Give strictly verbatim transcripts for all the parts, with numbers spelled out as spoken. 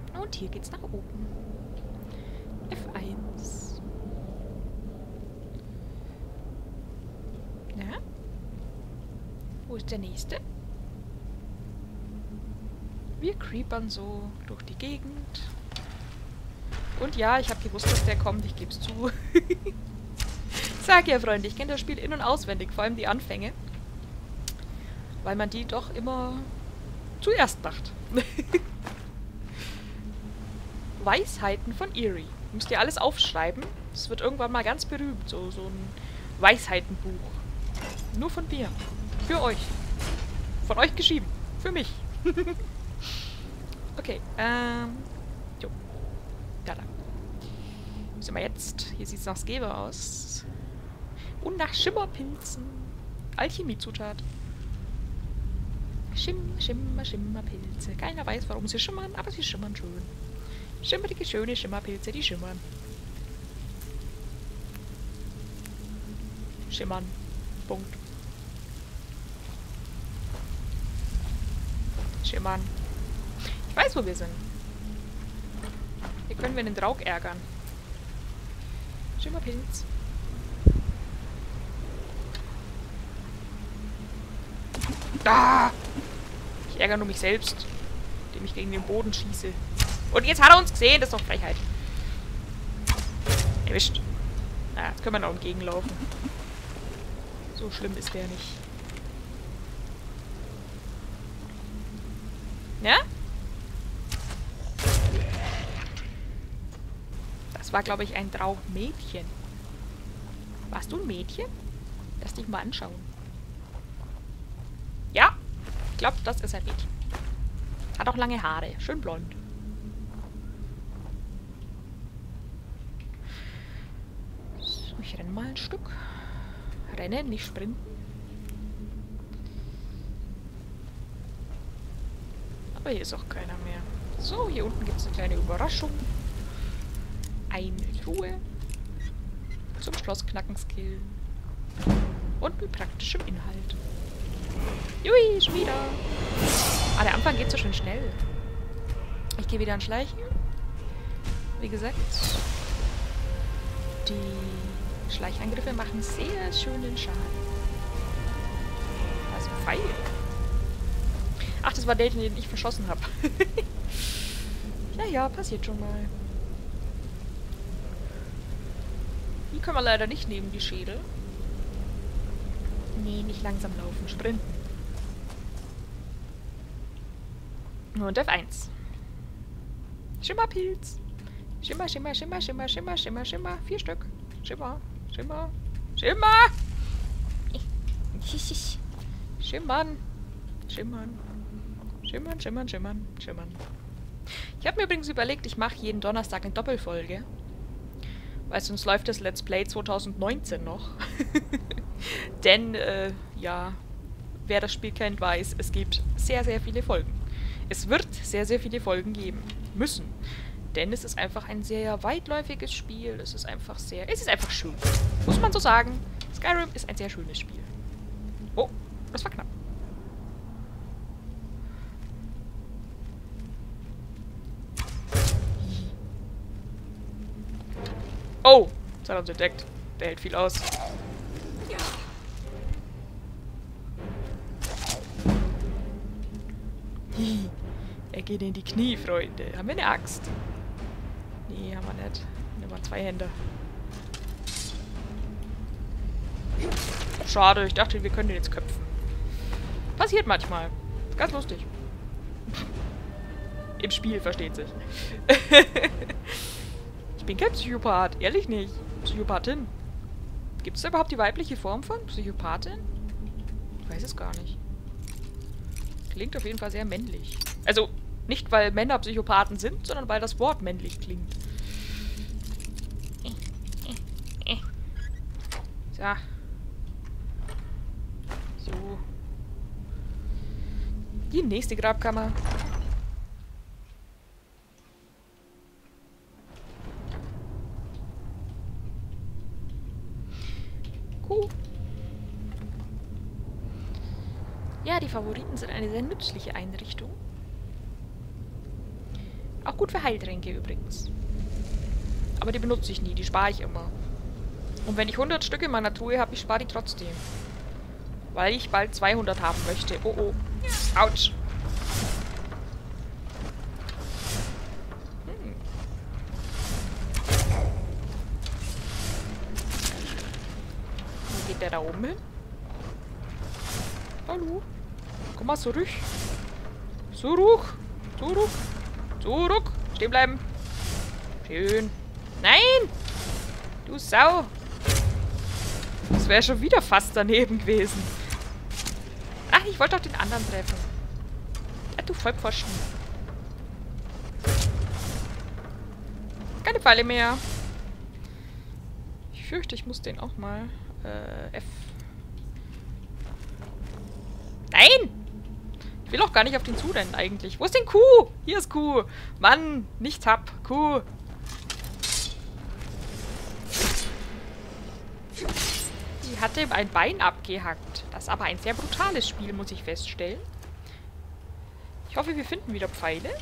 Und hier geht's nach oben. F eins. Na? Wo ist der nächste? Wir creepern so durch die Gegend. Und ja, ich habe gewusst, dass der kommt. Ich gebe es zu. Sag ja, Freunde, ich kenne das Spiel in- und auswendig. Vor allem die Anfänge. Weil man die doch immer zuerst macht. Weisheiten von Eerie. Müsst ihr alles aufschreiben. Es wird irgendwann mal ganz berühmt. So, so ein Weisheitenbuch. Nur von mir. Für euch. Von euch geschrieben. Für mich. Okay, ähm... Jo. Da lang. Wo sind wir jetzt? Hier sieht es nach Skewe aus. Und nach Schimmerpilzen. Alchemiezutat. Schimmer, Schimmer, Schimmerpilze. Keiner weiß, warum sie schimmern, aber sie schimmern schön. Schimmerige, schöne Schimmerpilze, die schimmern. Schimmern. Punkt. Schimmern. Ich weiß, wo wir sind. Hier können wir den Draug ärgern. Schimmerpilz. Ah! Ich ärgere nur mich selbst, indem ich gegen den Boden schieße. Und jetzt hat er uns gesehen, das ist doch Frechheit. Erwischt. Na, jetzt können wir noch entgegenlaufen. So schlimm ist der nicht. Ja? Das war, glaube ich, ein Draugmädchen. Warst du ein Mädchen? Lass dich mal anschauen. Ja, ich glaube, das ist ein Mädchen. Hat auch lange Haare. Schön blond. So, ich renne mal ein Stück. Rennen, nicht sprinten. Aber hier ist auch keiner mehr. So, hier unten gibt es eine kleine Überraschung. Eine Truhe. Zum Schlossknacken-Skill. Und mit praktischem Inhalt. Jui, schon wieder. Ah, der Anfang geht so schön schnell. Ich gehe wieder an Schleichen. Wie gesagt, die Schleichangriffe machen sehr schönen Schaden. Da ist ein Pfeil. Ach, das war der, den ich verschossen habe. Ja, ja, passiert schon mal. Die können wir leider nicht nehmen, die Schädel. Nee, nicht langsam laufen, sprinten. Und F eins. Schimmerpilz. Schimmer, Schimmer, Schimmer, Schimmer, Schimmer, Schimmer, Schimmer. Vier Stück. Schimmer, Schimmer, Schimmer! Schimmern. Schimmern. Schimmern, schimmern, schimmern, schimmern. Ich habe mir übrigens überlegt, ich mache jeden Donnerstag eine Doppelfolge. Weil sonst läuft das Let's Play zwanzig neunzehn noch. Denn, äh, ja, wer das Spiel kennt, weiß, es gibt sehr, sehr viele Folgen. Es wird sehr, sehr viele Folgen geben müssen. Denn es ist einfach ein sehr weitläufiges Spiel. Es ist einfach sehr... Es ist einfach schön. Muss man so sagen. Skyrim ist ein sehr schönes Spiel. Oh, das war knapp. Oh, das hat er uns entdeckt. Der hält viel aus. Hi. Er geht in die Knie, Freunde. Haben wir eine Axt? Nee, haben wir nicht. Nehmen wir zwei Hände. Schade, ich dachte, wir können den jetzt köpfen. Passiert manchmal. Ganz lustig. Im Spiel, versteht sich. Ich bin kein Psychopath. Ehrlich nicht. Psychopathin. Gibt es da überhaupt die weibliche Form von Psychopathin? Ich weiß es gar nicht. Klingt auf jeden Fall sehr männlich. Also, nicht weil Männer Psychopathen sind, sondern weil das Wort männlich klingt. So. So. Die nächste Grabkammer. Kuh. Ja, die Favoriten sind eine sehr nützliche Einrichtung. Auch gut für Heiltränke übrigens. Aber die benutze ich nie, die spare ich immer. Und wenn ich hundert Stück in meiner Truhe habe, ich spare die trotzdem. Weil ich bald zweihundert haben möchte. Oh oh. Autsch. Hm. Wo geht der da oben hin? Hallo? Komm mal zurück. Zurück. Zurück. Zurück. Stehen bleiben. Schön. Nein! Du Sau. Das wäre schon wieder fast daneben gewesen. Ach, ich wollte doch den anderen treffen. Ja, du Vollpfosten. Keine Falle mehr. Ich fürchte, ich muss den auch mal... Äh, F. Nein! Ich will auch gar nicht auf den zurennen eigentlich. Wo ist denn Kuh? Hier ist Kuh. Mann, nicht hab. Kuh. Die hatte ihm ein Bein abgehackt. Das ist aber ein sehr brutales Spiel, muss ich feststellen. Ich hoffe, wir finden wieder Pfeile.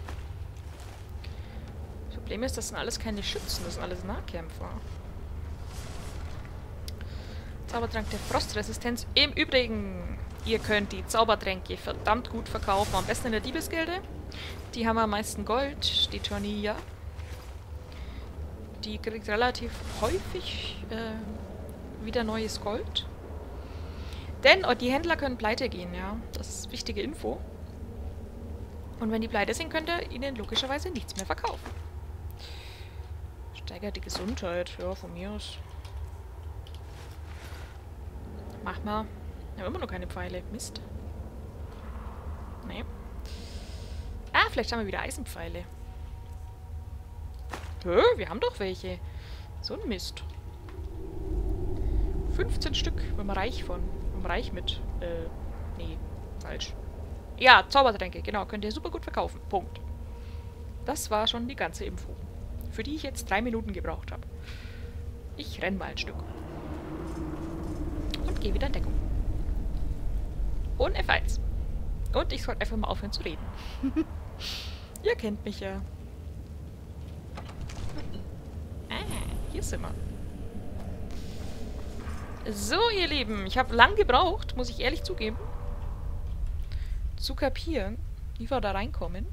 Das Problem ist, das sind alles keine Schützen. Das sind alles Nahkämpfer. Zaubertrank der Frostresistenz. Im Übrigen, ihr könnt die Zaubertränke verdammt gut verkaufen. Am besten in der Diebesgilde. Die haben am meisten Gold. Die Tornilla. Die kriegt relativ häufig äh, wieder neues Gold. Denn oh, die Händler können pleite gehen, ja. Das ist wichtige Info. Und wenn die pleite sind, könnt ihr ihnen logischerweise nichts mehr verkaufen. Steigert die Gesundheit. Ja, von mir aus. Mach mal. Wir haben immer noch keine Pfeile. Mist. Nee. Ah, vielleicht haben wir wieder Eisenpfeile. Hä? Wir haben doch welche. So ein Mist. fünfzehn Stück. Wenn wir reich von. Wenn wir reich mit. Äh, nee. Falsch. Ja, Zaubertränke. Genau. Könnt ihr super gut verkaufen. Punkt. Das war schon die ganze Info. Für die ich jetzt drei Minuten gebraucht habe. Ich renn mal ein Stück. Und gehe wieder in Deckung. Und F eins. Und ich sollte einfach mal aufhören zu reden. Ihr kennt mich ja. Ah, hier sind wir. So, ihr Lieben. Ich habe lang gebraucht, muss ich ehrlich zugeben, zu kapieren, wie wir da reinkommen.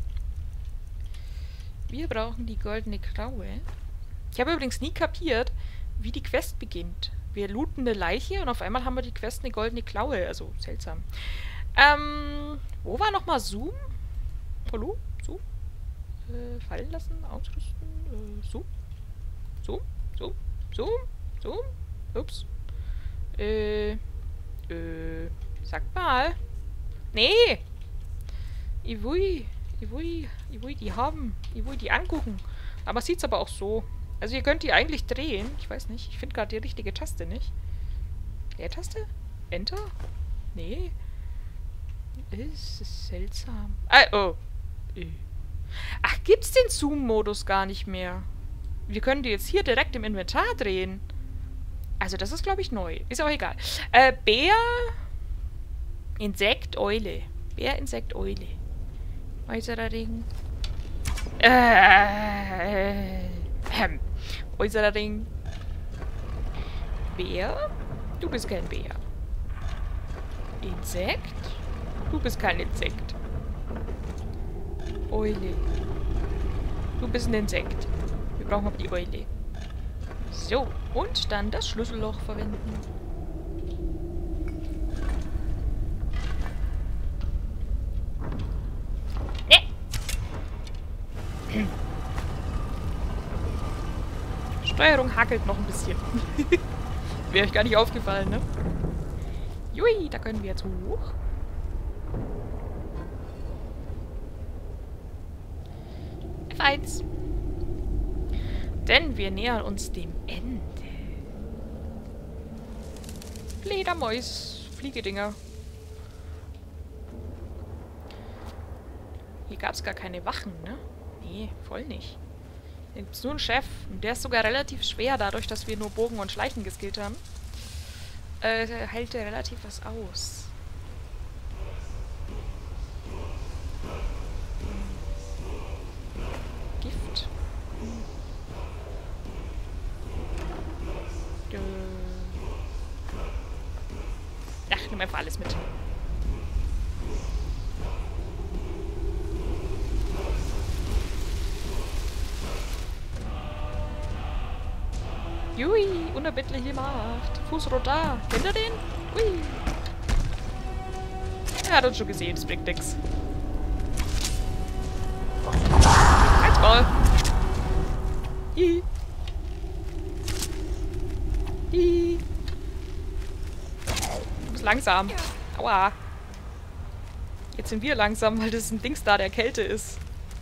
Wir brauchen die goldene Klaue. Ich habe übrigens nie kapiert, wie die Quest beginnt. Wir looten eine Leiche und auf einmal haben wir die Quest eine goldene Klaue. Also, seltsam. Ähm, wo war nochmal Zoom? Hallo? Zoom? Äh, fallen lassen, ausrüsten, äh, Zoom? Zoom? Zoom? Zoom? Zoom? Ups. Äh, äh, sag mal. Nee! Ich will, ich will, ich will die haben. Ich will die angucken. Aber sieht's aber auch so. Also ihr könnt die eigentlich drehen. Ich weiß nicht. Ich finde gerade die richtige Taste nicht. Leertaste? Enter? Nee. Ist, ist seltsam. Ah, oh. Ach, gibt's den Zoom-Modus gar nicht mehr? Wir können die jetzt hier direkt im Inventar drehen. Also das ist, glaube ich, neu. Ist auch egal. Äh, Bär... Insekt, Eule. Bär, Insekt, Eule. Äußerer Ring. Äh... Ähm, äußerer Ring. Bär? Du bist kein Bär. Insekt? Du bist kein Insekt. Eule. Du bist ein Insekt. Wir brauchen aber die Eule. So, und dann das Schlüsselloch verwenden. Ne! Steuerung hackelt noch ein bisschen. Wäre euch gar nicht aufgefallen, ne? Jui, da können wir jetzt hoch. F eins. Denn wir nähern uns dem Ende. Fledermäus, Fliegedinger. Hier gab es gar keine Wachen, ne? Nee, voll nicht. Hier gibt es nur einen Chef. Und der ist sogar relativ schwer, dadurch, dass wir nur Bogen und Schleichen geskillt haben. Äh, hält der relativ was aus. nehme einfach alles mit. Jui, unerbittlich gemacht. Fußrot da. Kennt ihr den? Ui. Er hat uns schon gesehen, das bringt nix. Halt's Maul. Hi. Hi. Du bist langsam. Aua. Jetzt sind wir langsam, weil das ein Dings da der Kälte ist.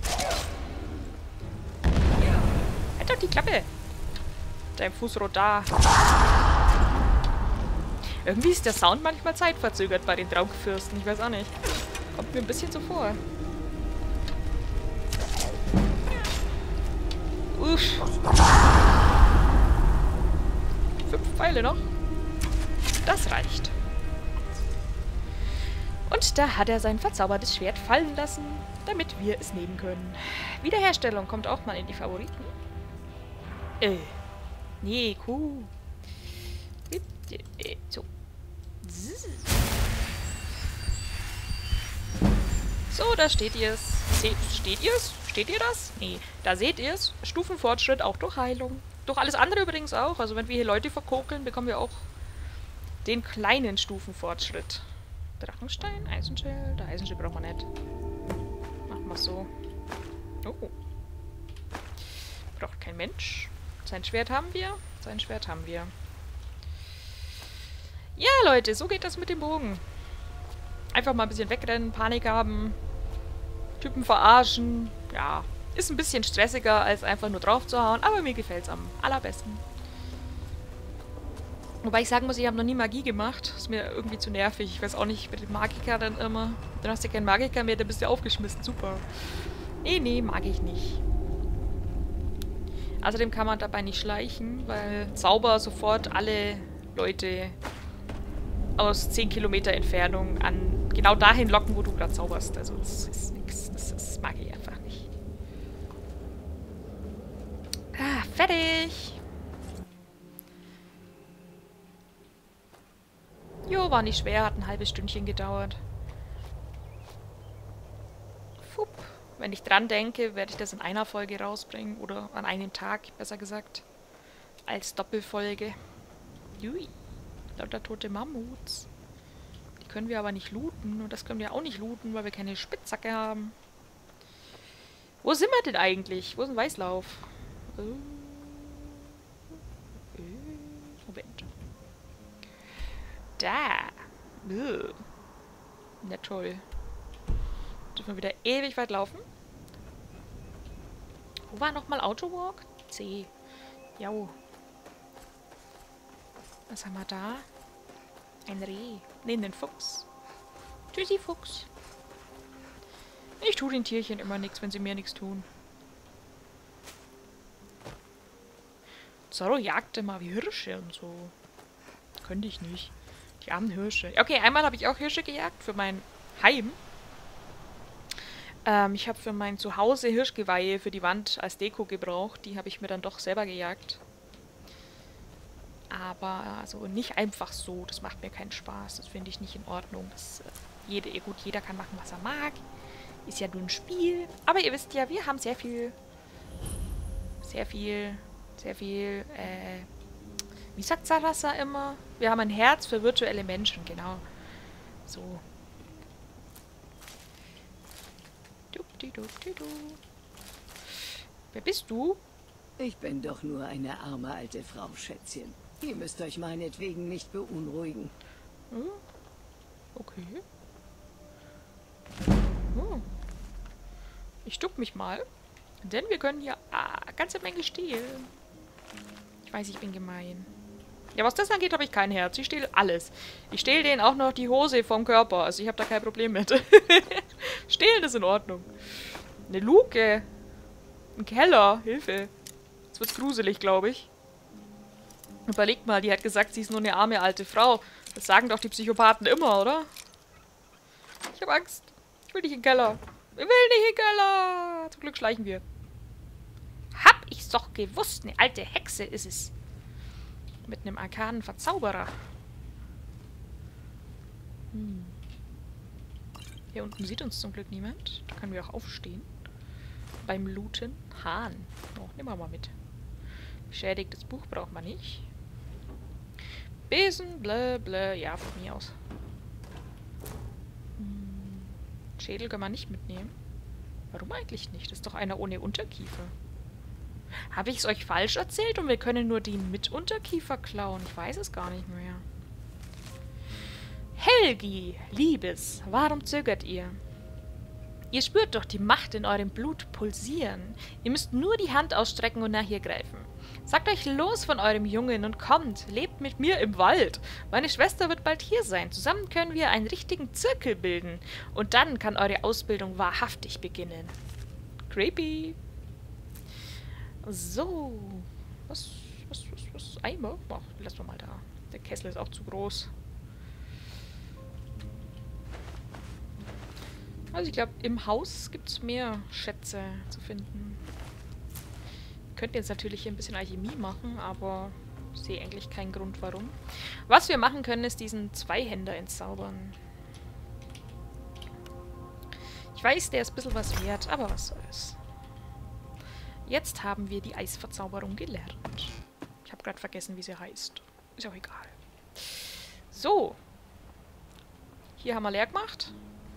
Halt doch die Klappe. Dein Fußrot da. Irgendwie ist der Sound manchmal zeitverzögert bei den Traumfürsten. Ich weiß auch nicht. Kommt mir ein bisschen so vor. Uff. Fünf Pfeile noch. Das reicht. Und da hat er sein verzaubertes Schwert fallen lassen, damit wir es nehmen können. Wiederherstellung kommt auch mal in die Favoriten. Äh. Nee, cool. So. So, da steht ihr es. Steht ihr es? Steht ihr das? Nee. Da seht ihr es. Stufenfortschritt auch durch Heilung. Durch alles andere übrigens auch. Also wenn wir hier Leute verkokeln, bekommen wir auch den kleinen Stufenfortschritt. Drachenstein, Eisenschild. Der Eisenschild brauchen wir nicht. Machen wir so. Oh. Braucht kein Mensch. Sein Schwert haben wir. Sein Schwert haben wir. Ja, Leute, so geht das mit dem Bogen. Einfach mal ein bisschen wegrennen, Panik haben, Typen verarschen. Ja, ist ein bisschen stressiger, als einfach nur drauf zu hauen, aber mir gefällt es am allerbesten. Wobei ich sagen muss, ich habe noch nie Magie gemacht. Ist mir irgendwie zu nervig. Ich weiß auch nicht, mit dem Magiker dann immer. Dann hast du keinen Magiker mehr, dann bist du aufgeschmissen. Super. Nee, nee, mag ich nicht. Außerdem kann man dabei nicht schleichen, weil Zauber sofort alle Leute aus zehn Kilometer Entfernung an genau dahin locken, wo du gerade zauberst. Also das ist nix. Das, das mag ich einfach nicht. Ah, fertig! Jo, war nicht schwer, hat ein halbes Stündchen gedauert. Fupp. Wenn ich dran denke, werde ich das in einer Folge rausbringen. Oder an einem Tag, besser gesagt. Als Doppelfolge. Jui. Lauter tote Mammuts. Die können wir aber nicht looten. Und das können wir auch nicht looten, weil wir keine Spitzhacke haben. Wo sind wir denn eigentlich? Wo ist ein Weißlauf? Äh, äh, Moment. Da. Ugh. Na toll. Dürfen wir wieder ewig weit laufen? Wo war nochmal Autowalk? C. Jau. Was haben wir da? Ein Reh. Ne, einen Fuchs. Tschüssi, Fuchs. Ich tue den Tierchen immer nichts, wenn sie mir nichts tun. Zorro jagte mal wie Hirsche und so. Könnte ich nicht. Die armen Hirsche. Okay, einmal habe ich auch Hirsche gejagt für mein Heim. Ähm, ich habe für mein Zuhause Hirschgeweihe für die Wand als Deko gebraucht. Die habe ich mir dann doch selber gejagt. Aber also nicht einfach so. Das macht mir keinen Spaß. Das finde ich nicht in Ordnung. Das, äh, jede, gut, jeder kann machen, was er mag. Ist ja nur ein Spiel. Aber ihr wisst ja, wir haben sehr viel... Sehr viel... Sehr viel... Äh, wie sagt Sarasa immer? Wir haben ein Herz für virtuelle Menschen. Genau. So. Wer bist du? Ich bin doch nur eine arme alte Frau, Schätzchen. Ihr müsst euch meinetwegen nicht beunruhigen. Hm? Okay. Hm. Ich duck mich mal. Denn wir können hier ah, ganze Menge stehlen. Ich weiß, ich bin gemein. Ja, was das angeht, habe ich kein Herz. Ich stehle alles. Ich stehle denen auch noch die Hose vom Körper. Also ich habe da kein Problem mit. Stehlen ist in Ordnung. Eine Luke. Ein Keller. Hilfe. Jetzt wird's gruselig, glaube ich. Überlegt mal, die hat gesagt, sie ist nur eine arme alte Frau. Das sagen doch die Psychopathen immer, oder? Ich habe Angst. Ich will nicht in den Keller. Ich will nicht in den Keller. Zum Glück schleichen wir. Hab ich's doch gewusst. Eine alte Hexe ist es. Mit einem arkanen Verzauberer. Hm. Hier unten sieht uns zum Glück niemand. Da können wir auch aufstehen. Beim Looten. Hahn. Oh, nehmen wir mal mit. Beschädigtes Buch braucht man nicht. Besen, blä, blä. Ja, von mir aus. Hm. Schädel kann man nicht mitnehmen. Warum eigentlich nicht? Das ist doch einer ohne Unterkiefer. Habe ich es euch falsch erzählt und wir können nur die mit Unterkiefer klauen? Ich weiß es gar nicht mehr. Helgi, Liebes, warum zögert ihr? Ihr spürt doch die Macht in eurem Blut pulsieren. Ihr müsst nur die Hand ausstrecken und nach ihr greifen. Sagt euch los von eurem Jungen und kommt, lebt mit mir im Wald. Meine Schwester wird bald hier sein. Zusammen können wir einen richtigen Zirkel bilden. Und dann kann eure Ausbildung wahrhaftig beginnen. Creepy. So. Was, was, was, was? Eimer? Ach, lassen wir mal da. Der Kessel ist auch zu groß. Also ich glaube, im Haus gibt es mehr Schätze zu finden. Wir könnten jetzt natürlich hier ein bisschen Alchemie machen, aber ich sehe eigentlich keinen Grund, warum. Was wir machen können, ist diesen Zweihänder entzaubern. Ich weiß, der ist ein bisschen was wert, aber was soll's. Jetzt haben wir die Eisverzauberung gelernt. Ich habe gerade vergessen, wie sie heißt. Ist auch egal. So. Hier haben wir leer gemacht.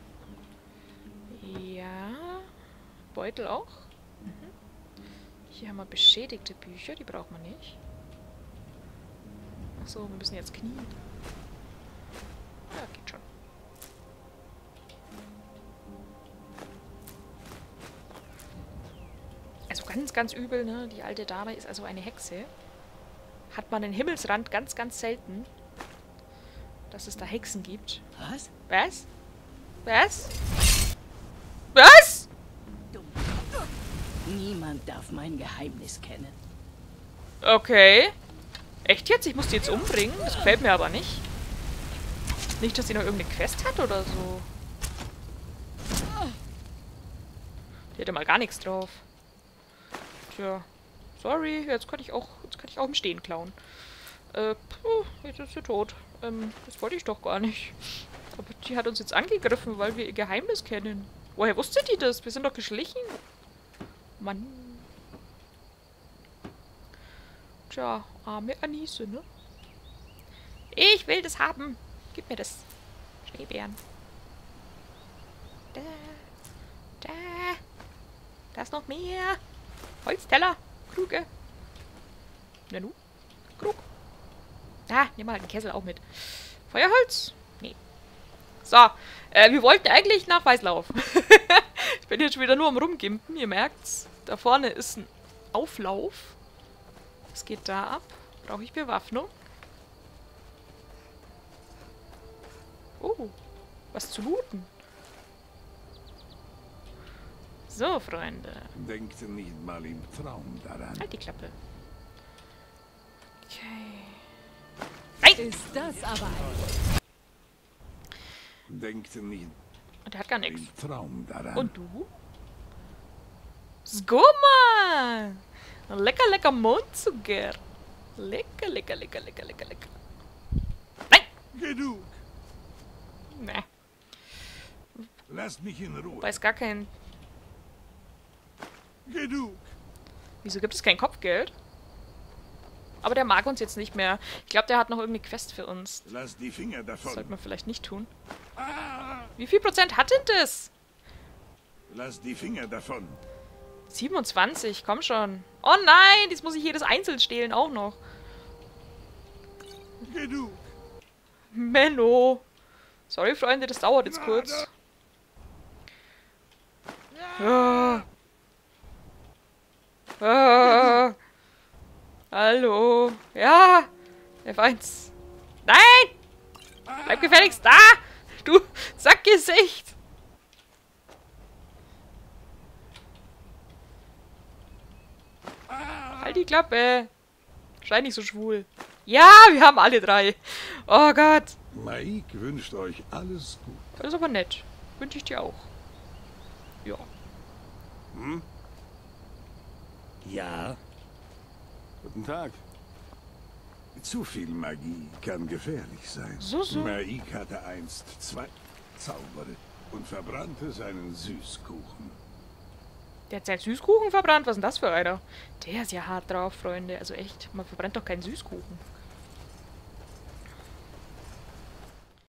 Ja. Beutel auch. Mhm. Hier haben wir beschädigte Bücher, die braucht man nicht. Achso, wir müssen jetzt knien. Ja, geht schon. Also ganz, ganz übel, ne? Die alte Dame ist also eine Hexe. Hat man den Himmelsrand ganz, ganz selten, dass es da Hexen gibt. Was? Was? Was? Was? Niemand darf mein Geheimnis kennen. Okay. Echt jetzt? Ich muss die jetzt umbringen? Das gefällt mir aber nicht. Nicht, dass sie noch irgendeine Quest hat oder so. Die hätte mal gar nichts drauf. Tja. Sorry, jetzt kann ich auch, jetzt kann ich auch im Stehen klauen. Äh, puh, jetzt ist sie tot. Ähm, das wollte ich doch gar nicht. Aber die hat uns jetzt angegriffen, weil wir ihr Geheimnis kennen. Woher wusste die das? Wir sind doch geschlichen. Mann. Tja, arme Anise, ne? Ich will das haben. Gib mir das. Schneebären. Da. Da. Da ist noch mehr. Holzteller. Kruge. Na nu? Krug. Ah, nimm mal den Kessel auch mit. Feuerholz? Nee. So, äh, wir wollten eigentlich nach Weißlauf. Ich bin jetzt schon wieder nur am Rumgimpen, ihr merkt's. Da vorne ist ein Auflauf. Was geht da ab? Brauche ich Bewaffnung? Oh, was zu looten. So, Freunde. Denkt nicht mal im Traum daran. Halt die Klappe. Okay. Ist das aber ein... Denkt nicht Und der hat gar nichts. im Traum daran. Und du? Skumma! Lecker, lecker Mondzucker. Lecker, lecker, lecker, lecker, lecker, lecker. Nein! Genug! Nee. Lasst mich in Ruhe. Weiß gar kein... Genug! Wieso gibt es kein Kopfgeld? Aber der mag uns jetzt nicht mehr. Ich glaube, der hat noch irgendeine Quest für uns. Lasst die Finger Das davon. sollte man vielleicht nicht tun. Ah! Wie viel Prozent hat denn das? Lasst die Finger davon. siebenundzwanzig, komm schon. Oh nein, jetzt muss ich jedes einzeln stehlen auch noch. Genug! Menno. Sorry, Freunde, das dauert jetzt kurz. Ah. Ah. Hallo. Ja. F eins. Nein! Bleib gefälligst da! Du Sackgesicht! Halt die Klappe! Schrei nicht so schwul. Ja, wir haben alle drei. Oh Gott. Mike wünscht euch alles gut. Das ist aber nett. Wünsche ich dir auch. Ja. Hm? Ja. Guten Tag. Zu viel Magie kann gefährlich sein. So, so. Maik hatte einst zwei Zauber und verbrannte seinen Süßkuchen. Der hat seinen Süßkuchen verbrannt? Was ist denn das für einer? Der ist ja hart drauf, Freunde. Also echt, man verbrennt doch keinen Süßkuchen.